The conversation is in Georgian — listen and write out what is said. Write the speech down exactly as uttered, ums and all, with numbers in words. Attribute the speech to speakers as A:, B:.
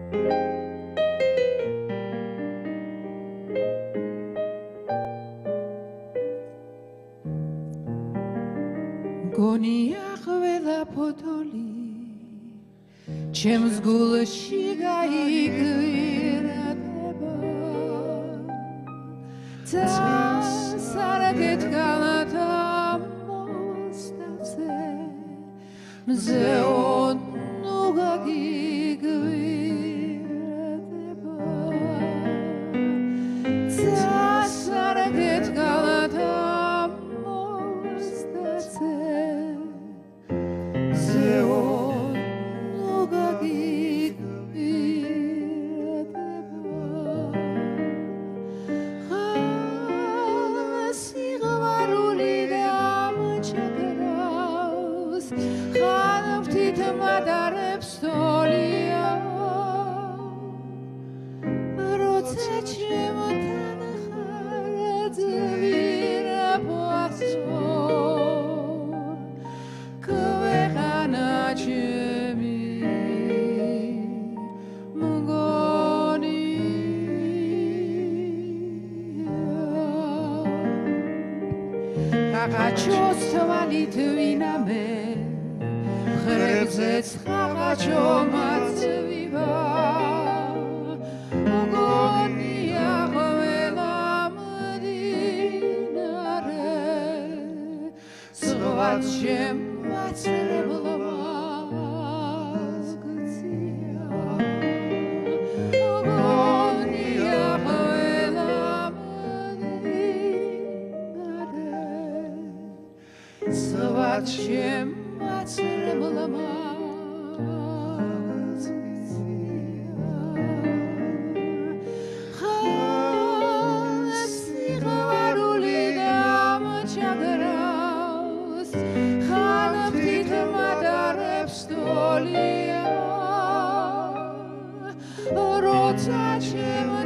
A: გონია ყველა ფოტოლი ჩემს გულში გაიგირდება წასარგეთ განათა მოსტავზე მზეო ნუ გაგიგირდება წასარგეთ განათა მოსტავზე Қағачос თვალით ვინამე ხრებზეც ყაღაჩო მაწვივა მგონია ყველა მდინარე ზღვაც შემაწრებლო Чем поцеловала мать Хаси говорули дам чаграус Хана птица мадарев столия Роца чем